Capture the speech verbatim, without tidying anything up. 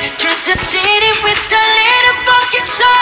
Drink the city with a little funky soul.